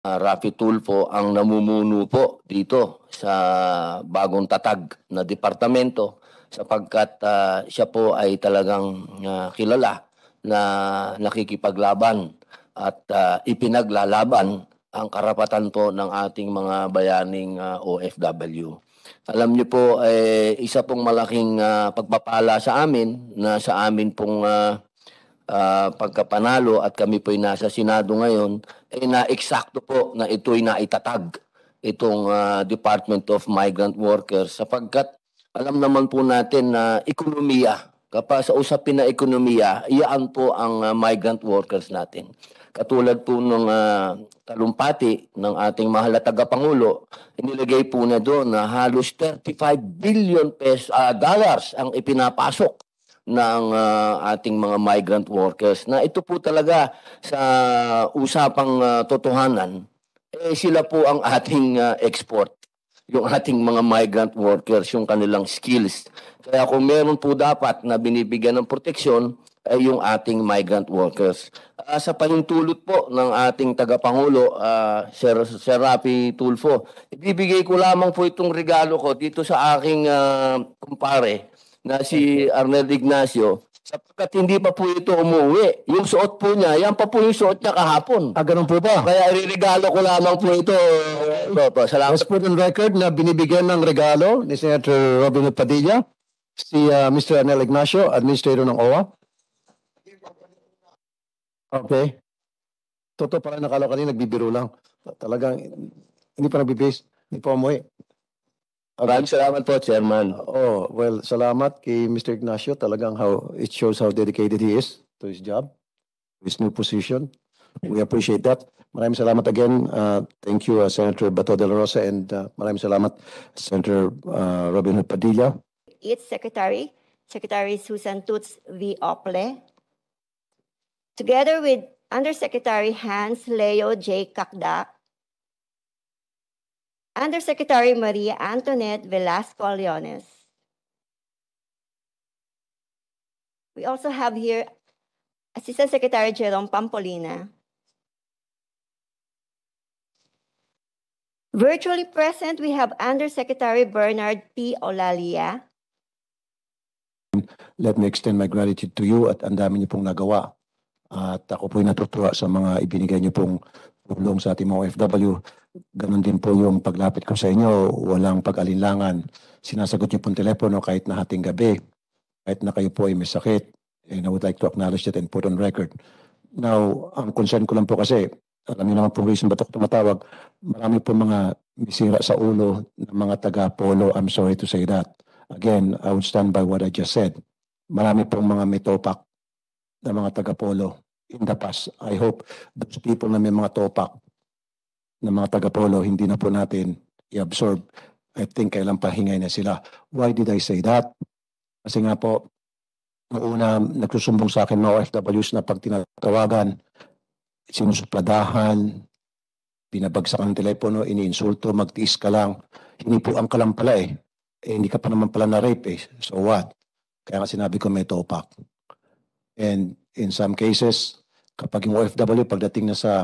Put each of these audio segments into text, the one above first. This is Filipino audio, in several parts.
Raffy Tulfo ang namumuno po dito sa bagong tatag na departamento sapagkat siya po ay talagang kilala na nakikipaglaban at ipinaglalaban ang karapatan po ng ating mga bayaning OFW. Alam niyo po, isa pong malaking pagpapala sa amin na sa amin pong pagkapanalo at kami po'y nasa Senado ngayon, na-eksakto po na ito'y naitatag itong Department of Migrant Workers sapagkat alam naman po natin na ekonomiya, kapag sa usapin na ekonomiya, iyan po ang migrant workers natin. Katulad po ng talumpati ng ating mahal na tagapangulo, inilagay po na doon na halos 35 billion dollars ang ipinapasok ng ating mga migrant workers na ito po talaga sa usapang totohanan, sila po ang ating export, yung ating mga migrant workers, yung kanilang skills. Kaya kung meron po dapat na binibigyan ng proteksyon, ay yung ating migrant workers. Sa pahintulot po ng ating tagapangulo, Sir Raffy Tulfo, ibibigay ko lamang po itong regalo ko dito sa aking kumpare na si Arnel Ignacio, sapagkat hindi pa po ito umuwi. Yung suot po niya, yan pa po yung suot niya kahapon. Ganun po ba? Kaya iririgalo ko lamang po ito. Salamat. Let's put on record na binibigyan ng regalo ni Senator Robin Padilla si Mr. Arnel Ignacio, Administrator ng OWA. Okay. Totoo pala, nakala ko kanina nagbibiro lang. Talagang hindi pa nagbibase, hindi pa umuwi. Maraming salamat po, Chairman. Well, salamat kay Mr. Ignacio. Talagang it shows how dedicated he is to his job, his new position. We appreciate that. Maraming salamat again. Thank you, Senator Bato de la Rosa, and maraming salamat, Senator Robin Hood Padilla. Its Secretary, Secretary Susan Toots V. Ople, together with Undersecretary Hans Leo J. Kakdak, Undersecretary Maria Antoinette Velasco Leones. We also have here Assistant Secretary Jerome Pampolina. Virtually present, we have Undersecretary Bernard P. Olalia. Let me extend my gratitude to you at ang dami niyo pong nagawa. At ako po'y natutuwa sa mga ibinigay niyo pong tulong sa ating mga OFW. Ganon din po yung paglapit ko sa inyo, walang pag-alinlangan. Sinasagot niyo pong telepono kahit na hating gabi, kahit na kayo po ay may sakit. And I would like to acknowledge that and put on record. Now, ang concern ko lang po kasi, alam niyo naman po reason ba't ako tumatawag, marami po mga misira sa ulo ng mga taga-polo. I'm sorry to say that. Again, I would stand by what I just said. Marami pong mga may topak na mga taga-polo in the past. I hope those people na may mga topak na mga taga-polo, hindi na po natin i-absorb. I think kailan pahingay na sila. Why did I say that? Kasi nga po, noong una, nagsusumbong sa akin mga OFWs na pag tinatawagan, sinusupladahan, binabagsak ang telepono, iniinsulto, magtiis ka lang. Hindi po ang kalam pala eh. Hindi ka pa naman pala na-rape eh. So what? Kaya nga sinabi ko may topak. And in some cases, kapag yung OFW, pagdating na sa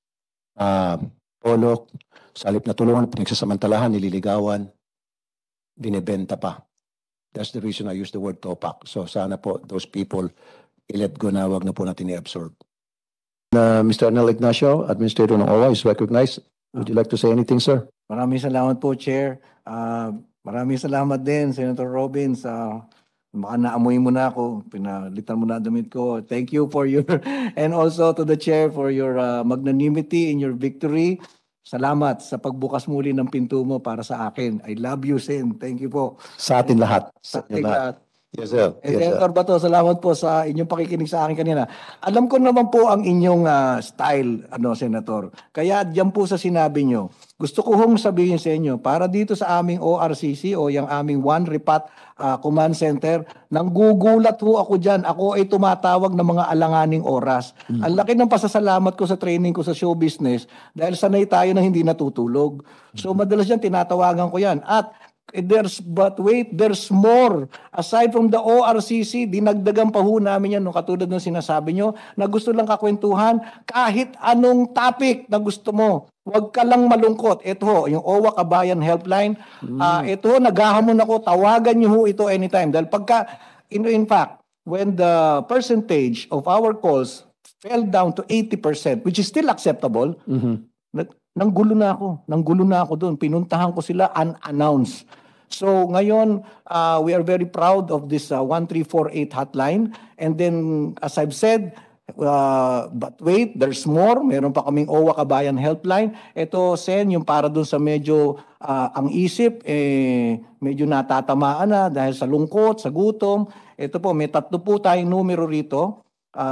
polo, sa halip na tulungan, pinagsasamantalahan, nililigawan, binibenta pa. That's the reason I use the word topak. So sana po, those people, i-let go na, wag na po natin i-absorb. Mr. Arnel Ignacio, Administrator ng OWA, is recognized. Would you like to say anything, sir? Maraming salamat po, Chair. Maraming salamat din, Senator Robin, sa baka naamoy mo na ako, pinalitan mo na damit ko. Thank you for your, and also to the Chair for your magnanimity in your victory. Salamat sa pagbukas muli ng pinto mo para sa akin. I love you, Sen. Thank you po. Sa atin lahat. Sa atin lahat. Yes, sir. Yes, Senator Bato, salamat po sa inyong pakikinig sa akin kanina. Alam ko naman po ang inyong style, Senator. Kaya diyan po sa sinabi nyo, gusto ko hong sabihin sa inyo, para dito sa aming ORCC o yung aming One Repat Command Center, nanggugulat ho ako dyan. Ako ay tumatawag ng mga alanganing oras. Ang laki ng pasasalamat ko sa training ko sa show business dahil sanay tayo na hindi natutulog. So madalas yan, tinatawagan ko yan. At there's more. Aside from the ORCC, dinagdagan pa ho namin yan, katulad ng sinasabi nyo, na gusto lang kakwentuhan, kahit anong topic na gusto mo. Huwag ka lang malungkot. Ito ho, yung OWA Kabayan Helpline. Ito ho, naghahamon ako. Tawagan niyo ho ito anytime. Dahil pagka, in fact, when the percentage of our calls fell down to 80%, which is still acceptable, nanggulo na ako. Nanggulo na ako doon. Pinuntahan ko sila unannounced. So ngayon, we are very proud of this 1348 hotline. And then, as I've said, but wait, there's more. Meron pa kaming OWA Kabayan Helpline. Ito, Sen, yung para dun sa medyo ang isip, medyo natatamaan na dahil sa lungkot, sa gutom. Ito po, may 3 po tayong numero rito.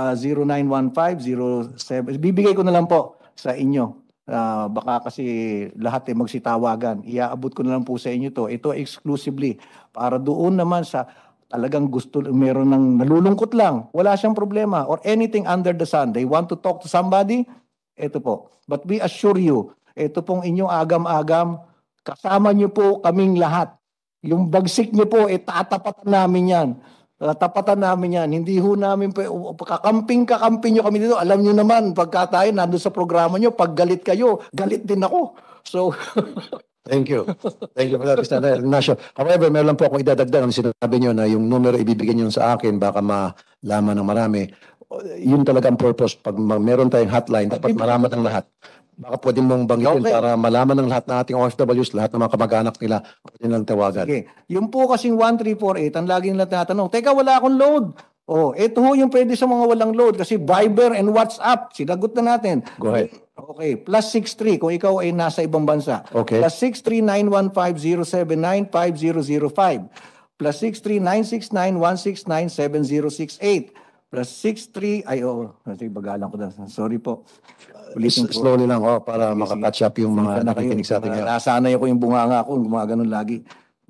0915-07. Bibigay ko na lang po sa inyo. Baka kasi lahat magsitawagan. Iaabot ko na lang po sa inyo to. Ito exclusively para doon naman sa talagang gusto, meron ng nalulungkot lang, wala siyang problema, or anything under the sun, they want to talk to somebody, ito po. But we assure you, ito pong inyong agam-agam, kasama niyo po kaming lahat. Yung bagsik niyo po, tatapatan namin yan. Tapatan namin yan. Hindi ho namin, kakamping nyo kami dito. Alam nyo naman, pagka tayo nandun sa programa nyo, pag galit kayo, galit din ako. So, Thank you. Thank you for that, Mr. Ignacio. However, meron lang po akong idadagdag. Ang sinabi nyo na yung numero ibibigay nyo sa akin, baka malaman ng marami. Yun talaga ang purpose. Pag meron tayong hotline, dapat malaman ng lahat. Baka pwede mong banggitin para malaman ng lahat ng ating OFWs, lahat ng mga kamag-anak nila, pwede nilang tawagan. Okay. Yung po kasing 1348, ang laging nila tinatanong, teka, wala akong load. Oh, ito ho yung pwede sa mga walang load kasi Viber and WhatsApp, sinagot na natin. Go ahead. Okay, +63 kung ikaw ay nasa ibang bansa. Okay. +63-915-079-5005. +63-969-169-7068. +63, bagalan ko na. Sorry po. Ulitin po. Slowly lang, para makakatch up yung mga nakikinig sa ating. Nasanay ako yung bunganga ko, gumaganon lagi.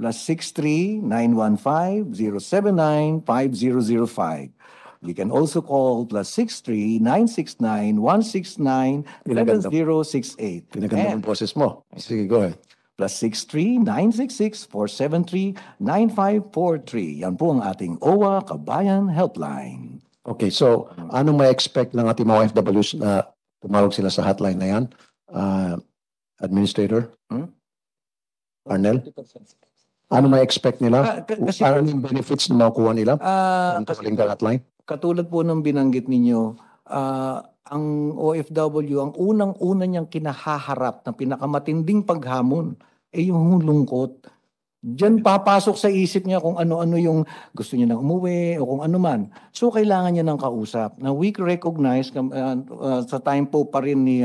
+63-915-079-5005. You can also call +63-969-169-7068. Pinaganda ng boses mo. Sige, go ahead. +63-966-473-9543. Yan po ang ating OWA Kabayan Helpline. Okay, so anong may expect ng ating mga OFWs na tumawag sila sa hotline na yan? Administrator? Arnel? Ano may expect nila? Ano yung benefits na makukuha nila? Ang tawaging hotline? Katulad po ng binanggit ninyo, ang OFW, ang unang-una niyang kinahaharap na pinakamatinding paghamon ay yung lungkot. Diyan papasok sa isip niya kung ano-ano yung gusto niya nang umuwi o kung ano man. So kailangan niya ng kausap. Na we recognize sa time po pa rin ni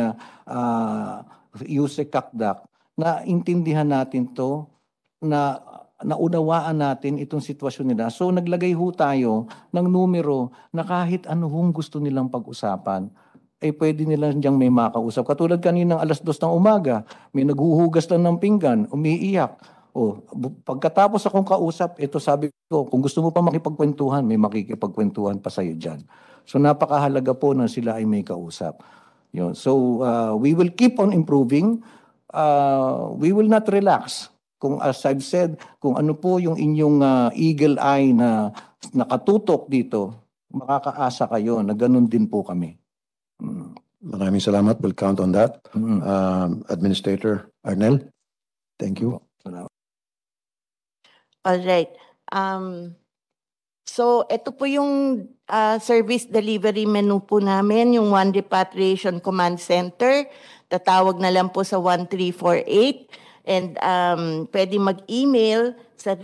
Yusek Kakdak na intindihan natin to, na naunawaan natin itong sitwasyon nila. So naglagay ho tayo ng numero na kahit ano hong gusto nilang pag-usapan, pwede nilang diyang may makausap. Katulad kaninang 2:00 ng umaga, may naghuhugas lang ng pinggan, umiiyak. Pagkatapos akong kausap, ito sabi ko, kung gusto mo pa makipagkwentuhan, may makikipagkwentuhan pa sa'yo dyan. So napakahalaga po na sila ay may kausap. Yun. So we will keep on improving. We will not relax. Kung as I've said, kung ano po yung inyong eagle eye na nakatutok dito, makakaasa kayo na ganun din po kami. Maraming salamat. We'll count on that. Administrator Arnel, thank you. All right. So ito po yung service delivery menu po namin, yung One Repatriation Command Center. Tatawag na lang po sa 1348. And pwede mag-email sa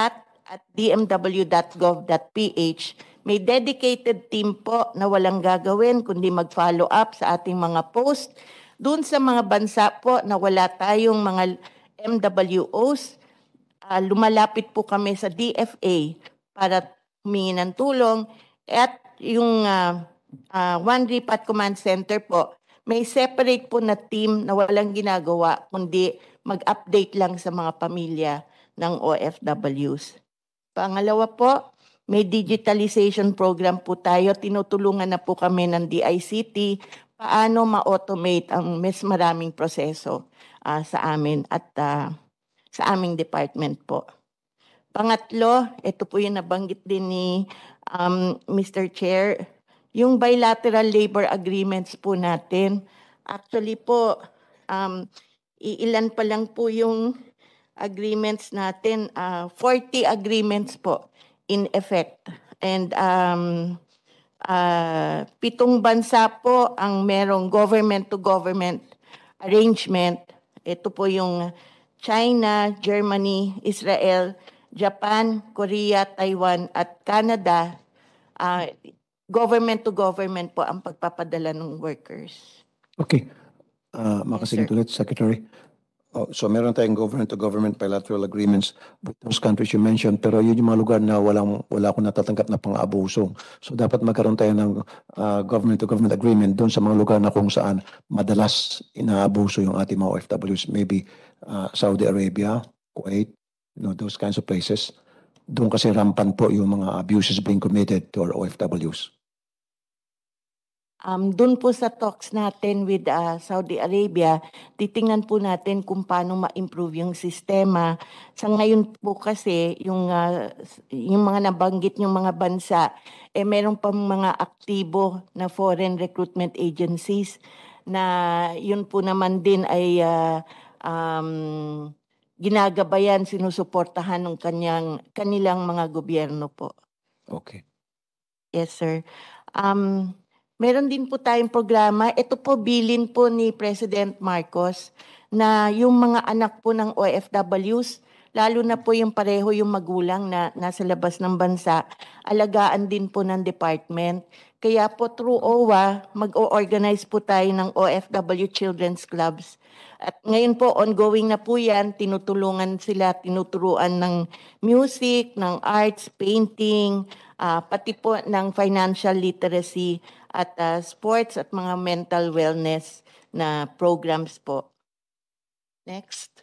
repat@dmw.gov.ph. May dedicated team po na walang gagawin kundi mag-follow up sa ating mga post. Doon sa mga bansa po na wala tayong mga MWOs, lumalapit po kami sa DFA para humingi ng tulong. At yung One Repat Command Center po, may separate po na team na walang ginagawa kundi mag-update lang sa mga pamilya ng OFWs. Pangalawa po, may digitalization program po tayo. Tinutulungan na po kami ng DICT paano ma-automate ang mas maraming proseso sa amin at sa aming department po. Pangatlo, ito po yung nabanggit din ni Mr. Chair, yung bilateral labor agreements po natin. Actually po, iilan pa lang po yung agreements natin, 40 agreements po in effect. And 7 bansa po ang merong government-to-government arrangement. Ito po yung China, Germany, Israel, Japan, Korea, Taiwan, at Canada. Government-to-government po ang pagpapadala ng workers. Okay. Makasingit sir. ulit, Secretary. So meron tayong government-to-government bilateral agreements with those countries you mentioned, pero yun yung mga lugar na wala akong natatanggap na pang-abuso. So dapat magkaroon tayo ng government-to-government agreement doon sa mga lugar na kung saan madalas inaabuso yung ating mga OFWs. Maybe Saudi Arabia, Kuwait, those kinds of places. Doon kasi rampant po yung mga abuses being committed to our OFWs. Doon po sa talks natin with Saudi Arabia, titingnan po natin kung paano ma-improve yung sistema. Sa ngayon po kasi, yung mga nabanggit yung mga bansa, meron pang mga aktibo na foreign recruitment agencies na yun po naman din ay ginagabayan, sinusuportahan ng kanilang mga gobyerno po. Okay. Yes, sir. Meron din po tayong programa. Ito po bilin po ni President Marcos na yung mga anak po ng OFWs, lalo na po yung pareho yung magulang na nasa labas ng bansa, alagaan din po ng department. Kaya po through OWA, mag-o-organize po tayo ng OFW Children's Clubs. At ngayon po, ongoing na po yan, tinuturuan ng music, ng arts, painting, pati po ng financial literacy at sports at mga mental wellness na programs po. Next.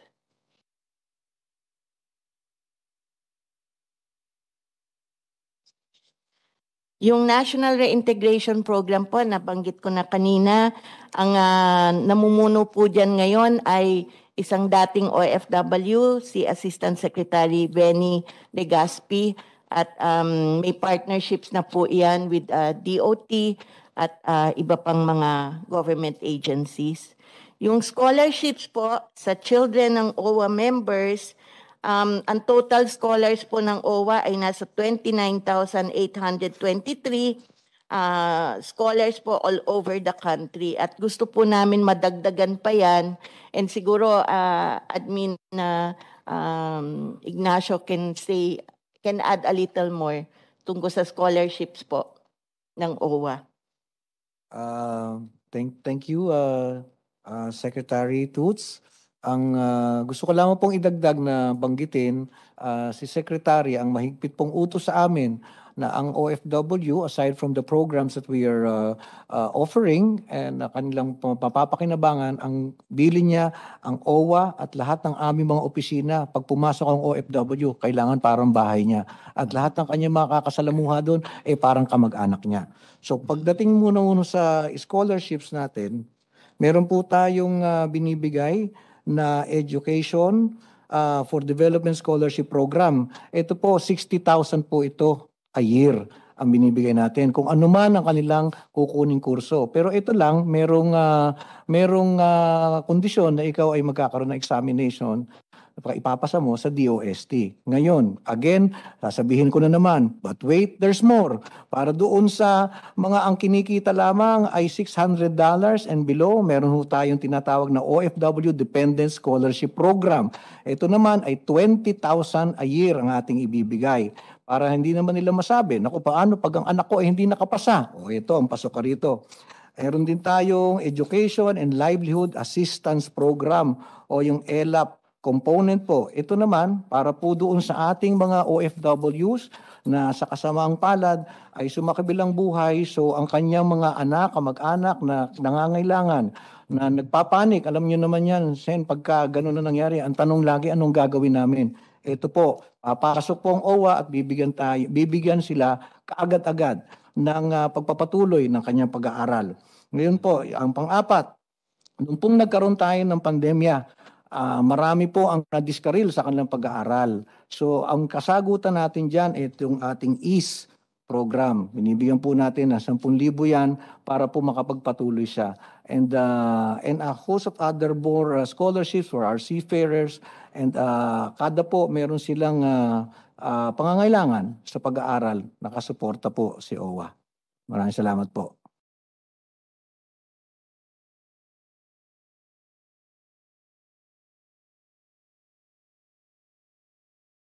Yung National Reintegration Program po, nabanggit ko na kanina, ang namumuno po dyan ngayon ay isang dating OFW, si Assistant Secretary Benny Legaspi, at may partnerships na po yan with DOT at iba pang mga government agencies. Yung scholarships po sa children ng OWA members, ang total scholars po ng OWA ay nasa 29,823 scholars po all over the country. At gusto po namin madagdagan pa yan. And siguro Admin Ignacio can add a little more tungkol sa scholarships po ng OWA. Thank you, Secretary Toots. Ang gusto ko lamang pong idagdag na banggitin, si Secretary ang mahigpit pong utos sa amin na ang OFW, aside from the programs that we are offering and kanilang mapapakinabangan, ang bilin niya, ang OWA at lahat ng aming mga opisina, pag pumasok ang OFW, kailangan parang bahay niya. At lahat ng kanyang mga kakasalamuha doon, parang kamag-anak niya. So pagdating muna sa scholarships natin, meron po tayong binibigay na education for development scholarship program. Ito po, 60,000 po ito a year ang binibigay natin. Kung ano man ang kanilang kukuning kurso. Pero ito lang, merong kondisyon na ikaw ay magkakaroon ng examination ipapasa mo sa DOST. Ngayon, again, sasabihin ko na naman, but wait, there's more. Para doon sa mga ang kinikita lamang ay $600 and below, meron ho tayong tinatawag na OFW Dependent Scholarship Program. Ito naman ay 20,000 a year ang ating ibibigay. Para hindi naman nila masabi, naku, paano pag ang anak ko ay hindi nakapasa? O ito, ang pasok ka rito. Meron din tayong Education and Livelihood Assistance Program o yung ELAP component po. Ito naman, para po doon sa ating mga OFWs na sa kasamaang palad ay sumakabilang buhay. So ang kanyang mga anak, kamag-anak na nangangailangan, na nagpapanik, alam niyo naman yan, Sen, pagka gano'n na nangyari, ang tanong lagi, anong gagawin namin? Ito po, papasok po ang OWA at bibigyan sila kaagad-agad ng pagpapatuloy ng kanyang pag-aaral. Ngayon po, ang pang-apat, nung pong nagkaroon tayo ng pandemya, marami po ang nadiskaril sa kanilang pag-aaral. So ang kasagutan natin dyan, itong ating EASE program. Binibigyan po natin na 10,000 yan para po makapagpatuloy siya. and a host of other more scholarships for our seafarers, and kada po meron silang pangangailangan sa pag-aaral, nakasuporta po si OWA. Maraming salamat po.